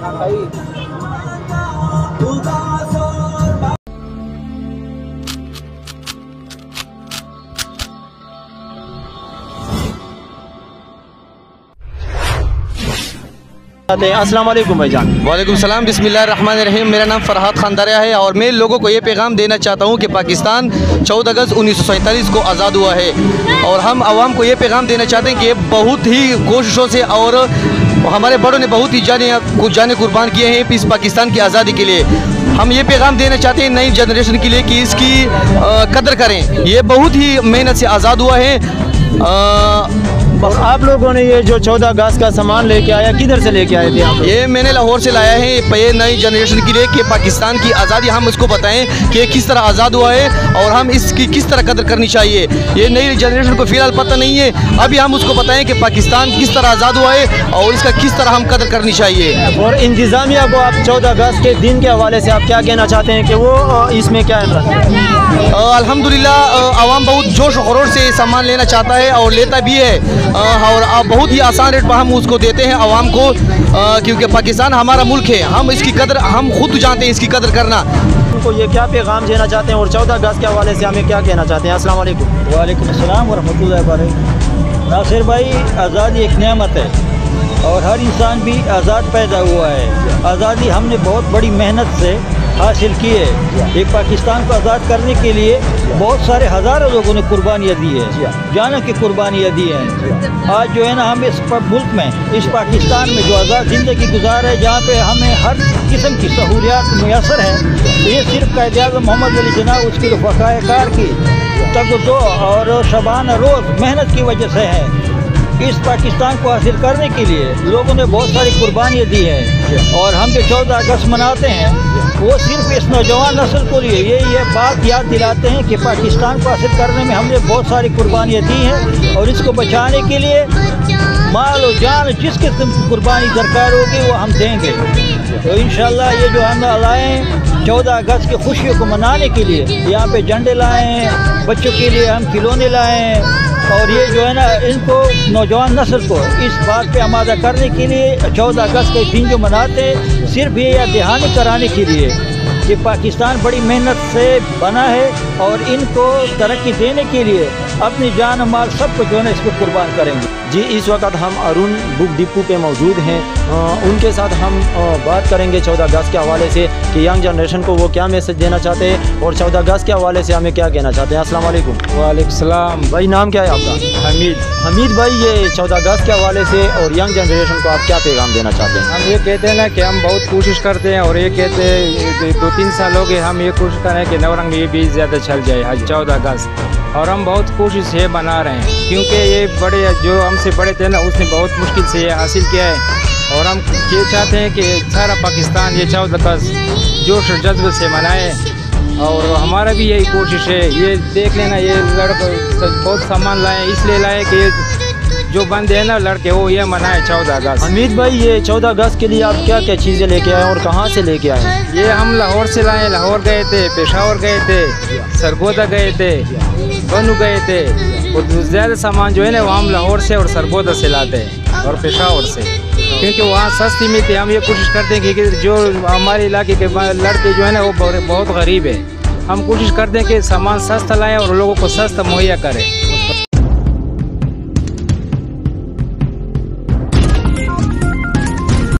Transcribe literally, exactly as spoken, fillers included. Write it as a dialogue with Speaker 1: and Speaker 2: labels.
Speaker 1: अस्सलाम वालेकुम भाईजान।
Speaker 2: वालेकुम सलाम, बिस्मिल्लाहिर्रहमानिर्रहीम। मेरा नाम फरहाद खानदारिया है और मैं लोगों को ये पैगाम देना चाहता हूँ कि पाकिस्तान चौदह अगस्त उन्नीस सौ सैंतालीस को आज़ाद हुआ है और हम आवाम को ये पैगाम देना चाहते हैं कि ये बहुत ही कोशिशों से और हमारे बड़ों ने बहुत ही जाने कुछ जाने कुर्बान किए हैं इस पाकिस्तान की आज़ादी के लिए। हम ये पैगाम देना चाहते हैं नई जनरेशन के लिए कि इसकी कदर करें। ये बहुत ही मेहनत से आज़ाद हुआ है। आ,
Speaker 1: और आप लोगों ने ये जो चौदह अगस्त का सामान लेके आया, किधर से लेके आए थे आप? ये
Speaker 2: मैंने लाहौर से लाया है ये नई जनरेशन के लिए कि पाकिस्तान की आज़ादी हम उसको बताएं कि किस तरह आज़ाद हुआ है और हम इसकी किस तरह कदर करनी चाहिए। ये नई जनरेशन को फ़िलहाल पता नहीं है, अभी हम उसको बताएं कि पाकिस्तान किस तरह आज़ाद हुआ है और इसका किस तरह हम कदर करनी चाहिए।
Speaker 1: और इंतज़ामिया को आप चौदह अगस्त के दिन के हवाले से आप क्या कहना चाहते हैं कि वो इसमें क्या है?
Speaker 2: अल्हम्दुलिल्लाह आवाम बहुत जोश और खरोश से सामान लेना चाहता है और लेता भी है और बहुत ही आसान रेट पर हम उसको देते हैं आवाम को, क्योंकि पाकिस्तान हमारा मुल्क है। हम इसकी कदर हम खुद जानते हैं इसकी कदर करना।
Speaker 1: उनको ये क्या पैगाम देना चाहते हैं और चौदह अगस्त के हवाले से हमें क्या कहना चाहते हैं? अस्सलाम वालेकुम।
Speaker 3: वालेकुम अस्सलाम व रहमतुल्लाहि व बरकातहू। नासिर भाई, आज़ादी एक नेमत है और हर इंसान भी आज़ाद पैदा हुआ है। आज़ादी हमने बहुत बड़ी मेहनत से हासिल की है। एक पाकिस्तान को आज़ाद करने के लिए बहुत सारे हज़ारों लोगों ने कुर्बानियाँ दी है, जानों की कुर्बानियाँ दी हैं। आज जो है ना हम इस मुल्क में, इस पाकिस्तान में जो आज़ाद ज़िंदगी गुजार है, जहाँ पे हमें हर किस्म की सहूलियात मुयसर हैं, ये सिर्फ कायद-ए-आज़म मोहम्मद अली जना उसकी रफ़ाक़ाए कार की तगदो और शबाना रोज़ मेहनत की वजह से है। इस पाकिस्तान को हासिल करने के लिए लोगों ने बहुत सारी कुर्बानियाँ दी हैं और हम जो चौदह अगस्त मनाते हैं वो सिर्फ इस नौजवान नस्ल को लिए ये ये बात याद दिलाते हैं कि पाकिस्तान को हासिल करने में हमने बहुत सारी कुर्बानियाँ दी हैं और इसको बचाने के लिए माल और जान जिस किस्म की कुर्बानी दरकार होगी वो हम देंगे। तो इंशाल्लाह ये जो हम लाए चौदह अगस्त की खुशियों को मनाने के लिए यहाँ पे झंडे लाए हैं, बच्चों के लिए हम खिलौने लाए हैं और ये जो है ना इनको नौजवान नस्ल को इस बात पे आमादा करने के लिए चौदह अगस्त के दिन जो मनाते हैं सिर्फ ये याद दहानी कराने के लिए कि पाकिस्तान बड़ी मेहनत से बना है और इनको तरक्की देने के लिए अपनी जान और माल सब को जो है ना इसको कुर्बान करेंगे।
Speaker 1: जी, इस वक्त हम अरुण बुक डिपो पे मौजूद हैं। आ, उनके साथ हम आ, बात करेंगे चौदह अगस्त के हवाले से कि यंग जनरेशन को वो क्या मैसेज देना चाहते हैं और चौदह अगस्त के हवाले से हमें क्या कहना चाहते हैं। अस्सलाम वालेकुम।
Speaker 3: वालेकुम सलाम।
Speaker 1: भाई, नाम क्या है आपका?
Speaker 3: हमीद।
Speaker 1: हमीद भाई, ये चौदह अगस्त के हवाले से और यंग जनरेशन को आप क्या पैगाम देना चाहते हैं?
Speaker 3: हम ये कहते हैं ना कि हम बहुत कोशिश करते हैं और ये कहते हैं दो तीन साल हो गए हम ये कोशिश कर रहे हैं कि नौरंग में ये भी ज़्यादा चल जाए आज चौदह अगस्त, और हम बहुत कोशिश ये बना रहे हैं क्योंकि ये बड़े जो हमसे बड़े थे ना उसने बहुत मुश्किल से ये हासिल किया है और हम ये चाहते हैं कि सारा पाकिस्तान ये चौदह अगस्त जोश और जज्बे से मनाए और हमारा भी यही कोशिश है। ये देख लेना ये लड़के बहुत सामान लाए इसलिए लाए कि जो बंदे हैं ना लड़के वो ये मनाए चौदह अगस्त।
Speaker 1: हमीद भाई, ये चौदह अगस्त के लिए आप क्या क्या चीज़ें लेके आए और कहाँ से लेके आए?
Speaker 3: ये हम लाहौर से लाए, लाहौर गए थे, पेशावर गए थे, सरगोदा गए थे, बनू गए थे और ज़्यादा सामान जो है ना वो हम लाहौर से और सरगोदा से लाते हैं और पेशावर से, क्योंकि वहाँ सस्ती में थे। हम ये कोशिश करते हैं कि जो हमारे इलाके के लड़के जो है ना वो बहुत गरीब है, हम कोशिश करते हैं कि सामान सस्ता लाएँ और लोगों को सस्ता मुहैया करें।